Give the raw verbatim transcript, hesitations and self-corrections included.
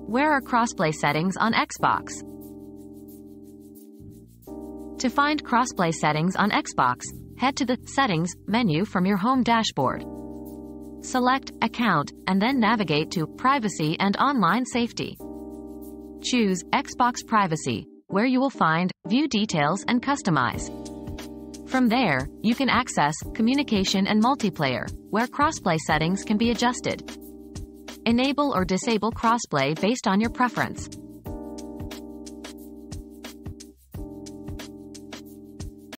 Where are crossplay settings on Xbox? To find crossplay settings on Xbox, head to the Settings menu from your home dashboard. Select Account, and then navigate to Privacy and Online Safety. Choose Xbox Privacy, where you will find View Details and Customize. From there, you can access Communication and Multiplayer, where crossplay settings can be adjusted. Enable or disable crossplay based on your preference.